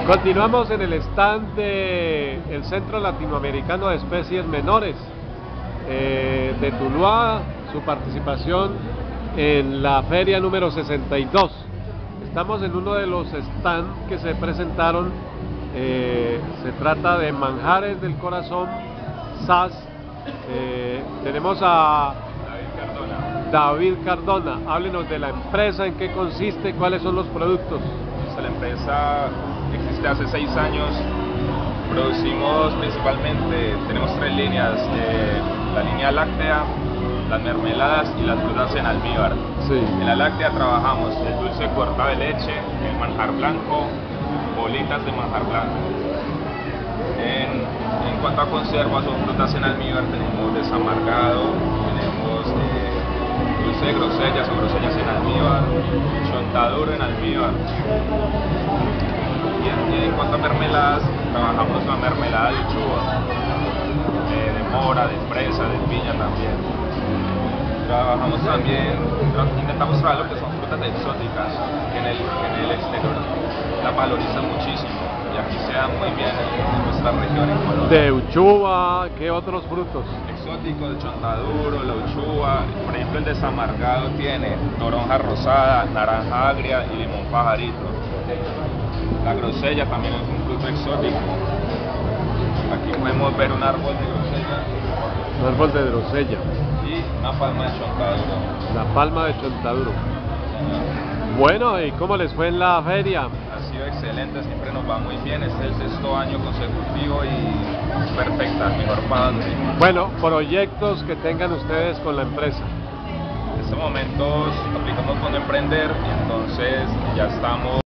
Continuamos en el stand del Centro Latinoamericano de Especies Menores de Tuluá, su participación en la feria número 62. Estamos en uno de los stands que se presentaron, se trata de Manjares del Corazón, SAS. Tenemos a David Cardona. Háblenos de la empresa, en qué consiste, cuáles son los productos. La empresa existe hace 6 años, producimos principalmente, tenemos 3 líneas, la línea láctea, las mermeladas y las frutas en almíbar. Sí. En la láctea trabajamos el dulce cuarta de leche, el manjar blanco, bolitas de manjar blanco. En cuanto a conservas o frutas en almíbar, tenemos desamargado, tenemos dulce de grosellas o grosellas en almíbar, chontaduro en almíbar. Y en cuanto a mermeladas, trabajamos la mermelada de uchuva, de mora, de fresa, de piña también. Trabajamos también, intentamos trabajar lo que son frutas exóticas, que en el exterior las valorizan muchísimo y aquí se da muy bien en nuestra región, en Colombia. De uchuva, ¿qué otros frutos? Exóticos, el chontaduro, la uchuva, por ejemplo el desamargado tiene toronja rosada, naranja agria y limón pajarito. La grosella también es un fruto exótico. Aquí podemos ver un árbol de grosella. Un árbol de grosella. Y una palma de chontaduro. La palma de chontaduro. Bueno, ¿y cómo les fue en la feria? Ha sido excelente, siempre nos va muy bien. Este es el 6.º año consecutivo y perfecta, mejor pagando. Bueno, proyectos que tengan ustedes con la empresa. En estos momentos aplicamos Fondo Emprender y entonces ya estamos